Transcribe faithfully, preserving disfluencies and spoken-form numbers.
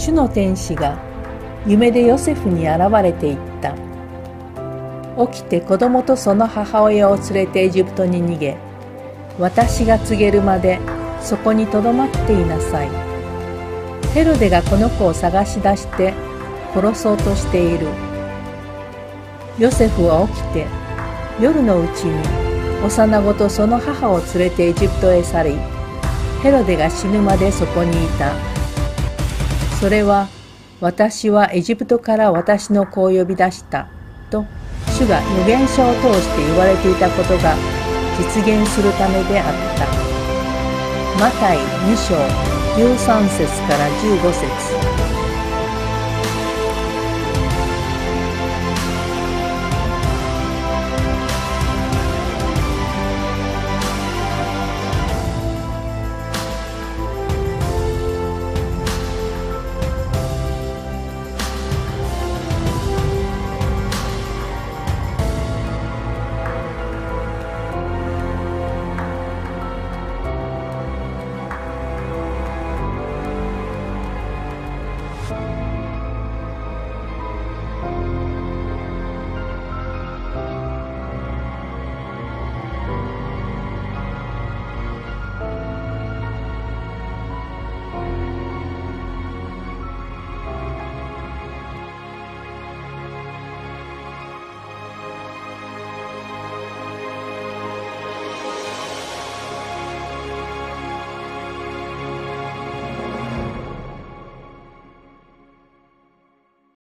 主の天使が夢でヨセフに現れていった。起きて子供とその母親を連れてエジプトに逃げ、私が告げるまでそこにとどまっていなさい。ヘロデがこの子を探し出して殺そうとしている。ヨセフは起きて夜のうちに幼子とその母を連れてエジプトへ去り、ヘロデが死ぬまでそこにいた。それは、私はエジプトから私の子を呼び出したと主が預言者を通して言われていたことが実現するためであった。マタイに章じゅうさん節からじゅうご節。